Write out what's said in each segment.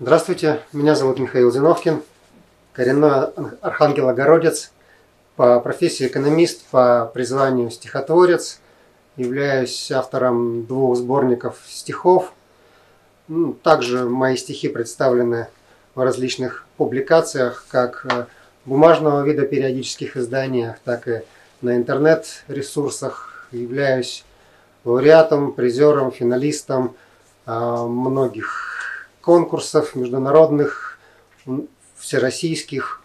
Здравствуйте, меня зовут Михаил Зиновкин, коренной архангелогородец, по профессии экономист, по призванию стихотворец, являюсь автором 2 сборников стихов. Также мои стихи представлены в различных публикациях, как бумажного вида периодических изданиях, так и на интернет-ресурсах. Являюсь лауреатом, призером, финалистом многих конкурсов международных, всероссийских.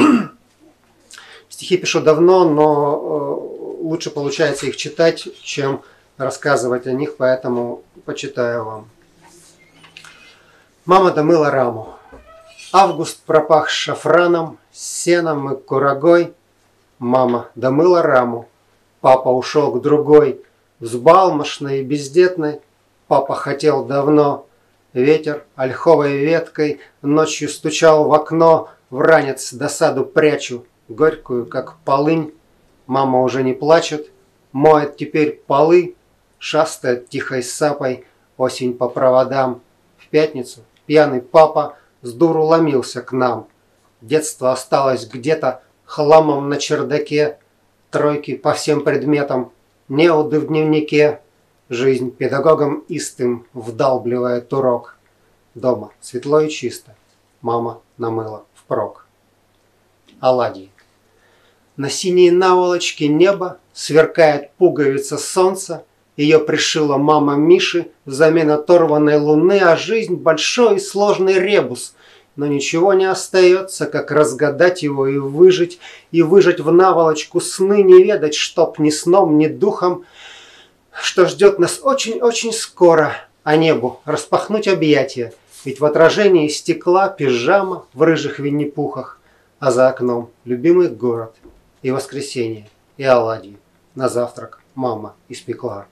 Стихи пишу давно, но лучше получается их читать, чем рассказывать о них, поэтому почитаю вам. Мама домыла раму. Август пропах шафраном, сеном и курагой. Мама домыла раму. Папа ушел к другой, взбалмошной и бездетной. Папа хотел давно. Ветер ольховой веткой ночью стучал в окно. В ранец досаду прячу, горькую, как полынь. Мама уже не плачет, моет теперь полы. Шастает тихой сапой осень по проводам. В пятницу пьяный папа с дуру ломился к нам. Детство осталось где-то хламом на чердаке. Тройки по всем предметам, неуды в дневнике. Жизнь педагогом истым вдалбливает урок. Дома светло и чисто. Мама намыла впрок. Оладьи. На синей наволочке неба сверкает пуговица солнца. Ее пришила мама Миши взамен оторванной луны, а жизнь большой и сложный ребус. Но ничего не остается, как разгадать его и выжить в наволочку сны, не ведать, чтоб ни сном, ни духом, что ждет нас очень-очень скоро, а небу распахнуть объятия, ведь в отражении стекла пижама в рыжих винни-пухах, а за окном любимый город и воскресенье, и оладьи на завтрак мама испекла.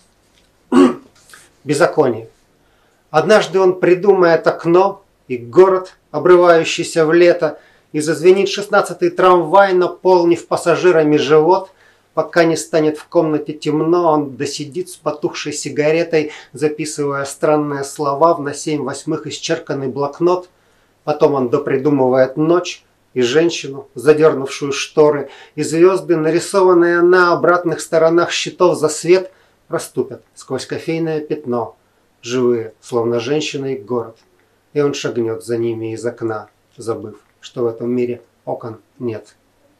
Беззаконие. Однажды он придумает окно и город, обрывающийся в лето, и зазвенит 16-й трамвай, наполнив пассажирами живот. Пока не станет в комнате темно, он досидит с потухшей сигаретой, записывая странные слова в на 7/8 исчерканный блокнот. Потом он допридумывает ночь и женщину, задернувшую шторы, и звезды, нарисованные на обратных сторонах щитов за свет, проступят сквозь кофейное пятно, живые, словно женщина и город. И он шагнет за ними из окна, забыв, что в этом мире окон нет.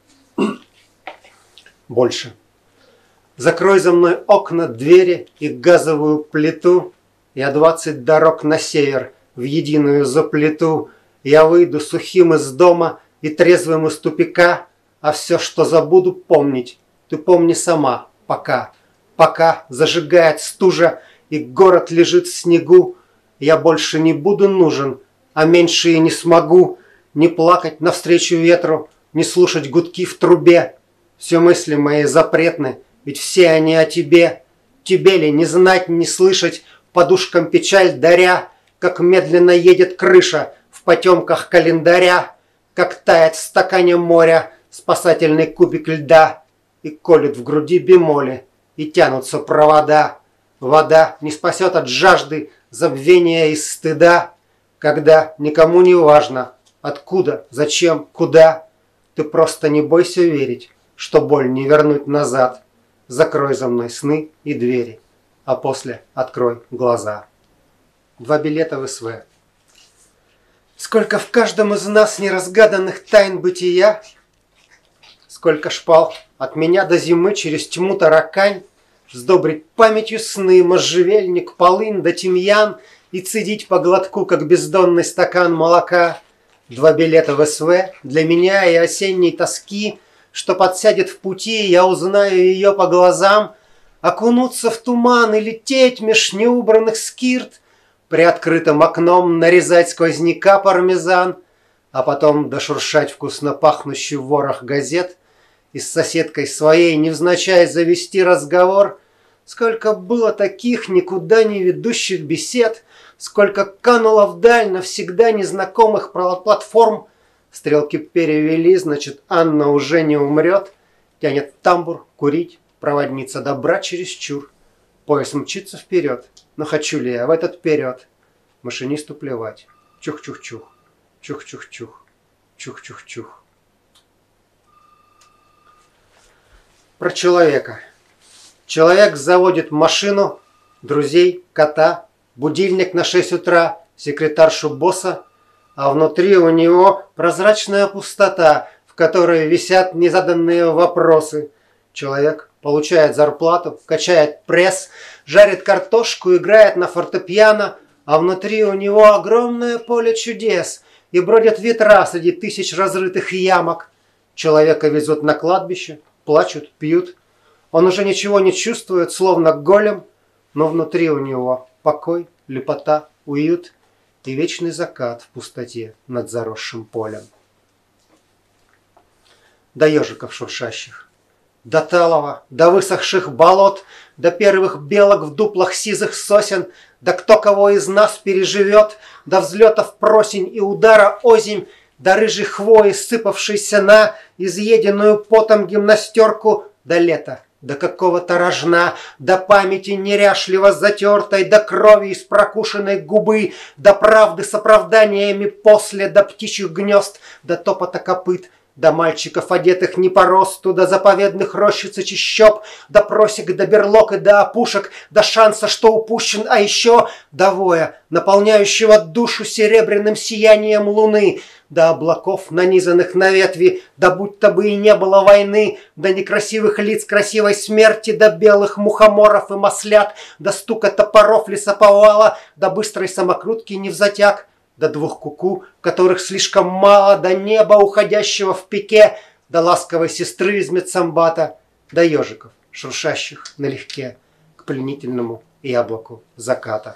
Больше. Закрой за мной окна, двери и газовую плиту. Я 20 дорог на север в единую заплету. Я выйду сухим из дома и трезвым из тупика, а все, что забуду помнить, ты помни сама, пока. Пока зажигает стужа и город лежит в снегу, я больше не буду нужен, а меньше и не смогу не плакать навстречу ветру, не слушать гудки в трубе. Все мысли мои запретны, ведь все они о тебе. Тебе ли не знать, не слышать, подушкам печаль даря, как медленно едет крыша в потемках календаря, как тает в стакане моря спасательный кубик льда, и колет в груди бемоли, и тянутся провода. Вода не спасет от жажды, забвения и стыда, когда никому не важно, откуда, зачем, куда. Ты просто не бойся верить, что боль не вернуть назад. Закрой за мной сны и двери, а после открой глаза. 2 билета в СВ. Сколько в каждом из нас неразгаданных тайн бытия, сколько шпал от меня до зимы через тьму таракань, сдобрить памятью сны, можжевельник, полынь да тимьян и цедить по глотку, как бездонный стакан молока. 2 билета в СВ для меня и осенней тоски, что подсядет в пути, я узнаю ее по глазам, окунуться в туман и лететь меж неубранных скирт, при открытом окном нарезать сквозняка пармезан, а потом дошуршать вкусно пахнущий ворох газет и с соседкой своей невзначай завести разговор. Сколько было таких никуда не ведущих бесед, сколько кануло вдаль навсегда незнакомых платформ. Стрелки перевели, значит, Анна уже не умрет. Тянет тамбур, курить, проводница добра чересчур. Поезд мчится вперед, но хочу ли я в этот вперед? Машинисту плевать, Чух-чух-чух, чух-чух-чух, чух-чух-чух. Про человека. Человек заводит машину, друзей, кота, будильник на 6 утра, секретаршу босса, а внутри у него прозрачная пустота, в которой висят незаданные вопросы. Человек получает зарплату, качает пресс, жарит картошку, играет на фортепиано, а внутри у него огромное поле чудес, и бродят ветра среди тысяч разрытых ямок. Человека везут на кладбище, плачут, пьют. Он уже ничего не чувствует, словно голем, но внутри у него покой, лепота, уют и вечный закат в пустоте над заросшим полем. До ежиков шуршащих, до талого, до высохших болот, до первых белок в дуплах сизых сосен, да кто кого из нас переживет, до взлетов просень и удара озимь, до рыжей хвои, сыпавшейся на изъеденную потом гимнастерку, до лета, до какого-то рожна, до памяти неряшливо затертой, до крови из прокушенной губы, до правды с оправданиями после, до птичьих гнезд, до топота копыт, до мальчиков, одетых не по росту, до заповедных рощиц и чащоб, до просек, до берлог и до опушек, до шанса, что упущен, а еще до воя, наполняющего душу серебряным сиянием луны, до облаков, нанизанных на ветви, да будто бы и не было войны, до некрасивых лиц красивой смерти, до белых мухоморов и маслят, до стука топоров лесоповала, до быстрой самокрутки невзатяг, до двух куку, которых слишком мало, до неба, уходящего в пике, до ласковой сестры из медсамбата, до ежиков, шуршащих налегке к пленительному яблоку заката.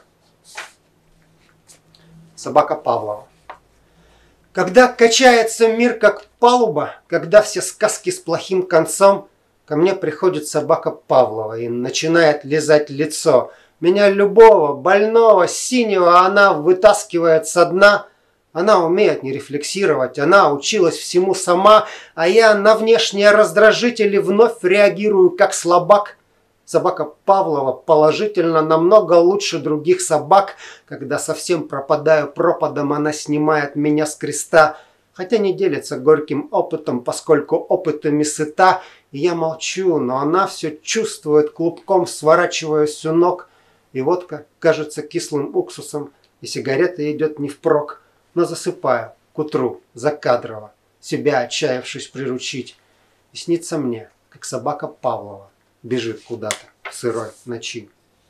Собака Павлова. Когда качается мир как палуба, когда все сказки с плохим концом, ко мне приходит собака Павлова и начинает лизать лицо. Меня любого, больного, синего она вытаскивает со дна. Она умеет не рефлексировать, она училась всему сама, а я на внешние раздражители вновь реагирую как слабак. Собака Павлова положительно намного лучше других собак. Когда совсем пропадаю пропадом, она снимает меня с креста. Хотя не делится горьким опытом, поскольку опытами сыта. И я молчу, но она все чувствует, клубком сворачиваясь у ног. И водка кажется кислым уксусом, и сигарета идет не впрок. Но засыпаю к утру закадрово, себя отчаявшись приручить. И снится мне, как собака Павлова бежит куда-то в сырой ночи.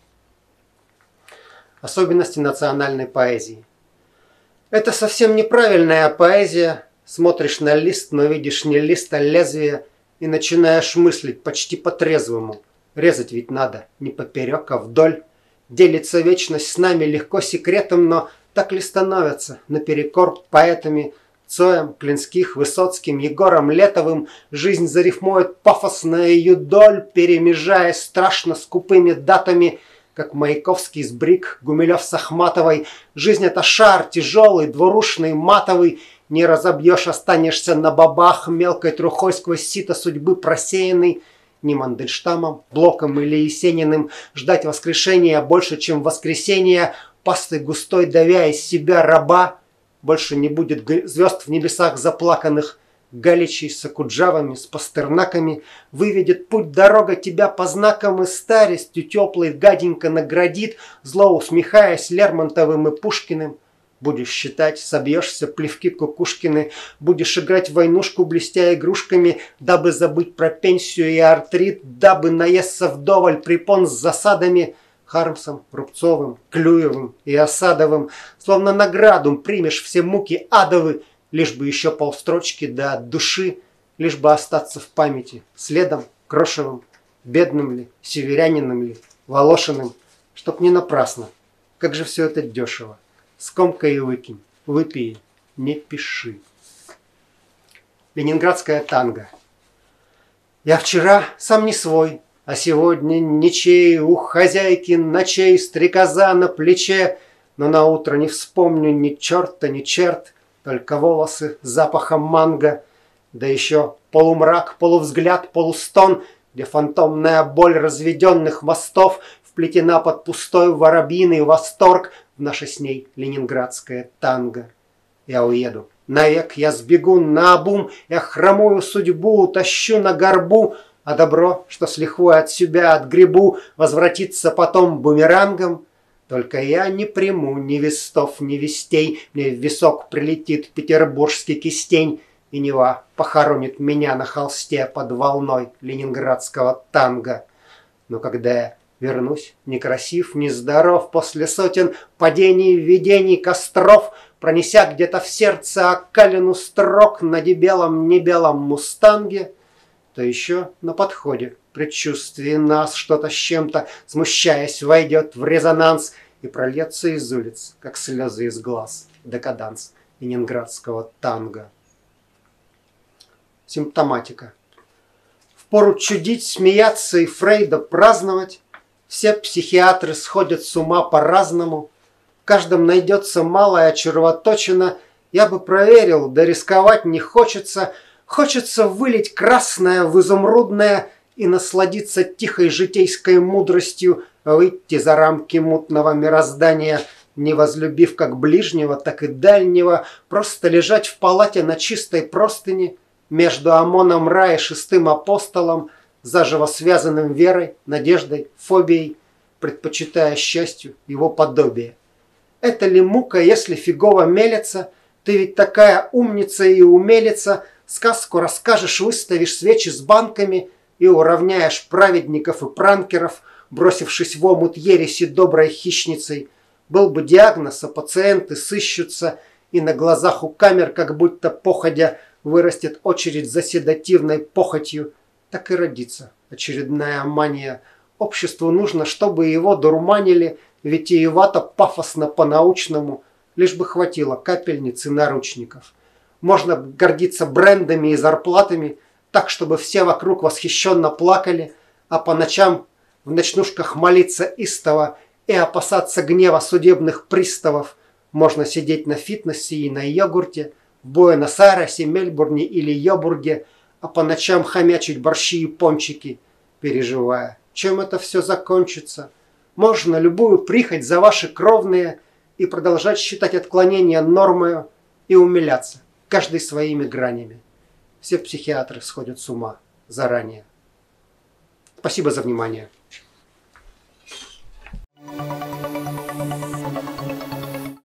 Особенности национальной поэзии. Это совсем неправильная поэзия. Смотришь на лист, но видишь не лист, а лезвие, и начинаешь мыслить почти по-трезвому. Резать ведь надо не поперек, а вдоль. Делится вечность с нами легко секретом, но так ли становятся наперекор поэтами Цоем, Клинских, Высоцким, Егором Летовым? Жизнь зарифмует пафосно ее доль, перемежаясь страшно скупыми датами, как Маяковский с Брик, Гумилев с Ахматовой. Жизнь — это шар тяжелый, двурушный, матовый. Не разобьешь, останешься на бабах, мелкой трухой сквозь сито судьбы просеянный. Ни Мандельштамом, Блоком или Есениным ждать воскрешения больше, чем воскресения, пастой густой давя из себя раба. Больше не будет звезд в небесах заплаканных. Галичей с Акуджавами, с Пастернаками выведет путь дорога тебя по знакам, и старостью теплой гаденько наградит, зло усмехаясь Лермонтовым и Пушкиным. Будешь считать, собьешься, плевки Кукушкины, будешь играть в войнушку, блестя игрушками, дабы забыть про пенсию и артрит, дабы наесться вдоволь препон с засадами. Хармсом, Рубцовым, Клюевым и Осадовым, словно награду примешь все муки адовы, лишь бы еще полстрочки да от души, лишь бы остаться в памяти следом Крошевым, бедным ли, северянином ли, Волошиным, чтоб не напрасно. Как же все это дешево. Скомкай и выкинь, выпей, не пиши. Ленинградская танго. Я вчера сам не свой, а сегодня ничей, у хозяйки ночей стрекоза на плече, но на утро не вспомню ни черта, ни черт, только волосы с запахом манго, да еще полумрак, полувзгляд, полустон, где фантомная боль разведенных мостов вплетена под пустой воробьиный восторг в наше с ней ленинградское танго. Я уеду. Навек я сбегу наобум, я хромую судьбу утащу на горбу, а добро, что с лихвой от себя отгребу, возвратится потом бумерангом. Только я не приму ни вестов, ни вестей, мне в висок прилетит петербургский кистень, и Нева похоронит меня на холсте под волной ленинградского танго. Но когда я вернусь, ни красив, ни здоров, после сотен падений, видений, костров, пронеся где-то в сердце окалину строк на дебелом небелом мустанге, то еще на подходе предчувствие нас что-то с чем-то, смущаясь, войдет в резонанс и прольется из улиц, как слезы из глаз, декаданс ленинградского танго. Симптоматика. Впору чудить, смеяться и Фрейда праздновать. Все психиатры сходят с ума по-разному. В каждом найдется малая червоточина. Я бы проверил, да рисковать не хочется. Хочется вылить красное в изумрудное и насладиться тихой житейской мудростью, выйти за рамки мутного мироздания, не возлюбив как ближнего, так и дальнего, просто лежать в палате на чистой простыне между Амоном Ра и шестым апостолом, заживо связанным верой, надеждой, фобией, предпочитая счастью его подобие. Это ли мука, если фигово мелется? Ты ведь такая умница и умелица, сказку расскажешь, выставишь свечи с банками и уравняешь праведников и пранкеров, бросившись в омут ереси доброй хищницей. Был бы диагноз, а пациенты сыщутся, и на глазах у камер, как будто походя, вырастет очередь за седативной похотью. Так и родится очередная мания. Обществу нужно, чтобы его дурманили, витиевато, пафосно, по-научному, лишь бы хватило капельниц и наручников. Можно гордиться брендами и зарплатами, так, чтобы все вокруг восхищенно плакали, а по ночам в ночнушках молиться истово и опасаться гнева судебных приставов. Можно сидеть на фитнесе и на йогурте, в Буэнос-Айресе, Мельбурне или Йобурге, а по ночам хомячить борщи и пончики, переживая, чем это все закончится. Можно любую прихоть за ваши кровные и продолжать считать отклонения нормою и умиляться, каждый своими гранями. Все психиатры сходят с ума заранее. Спасибо за внимание.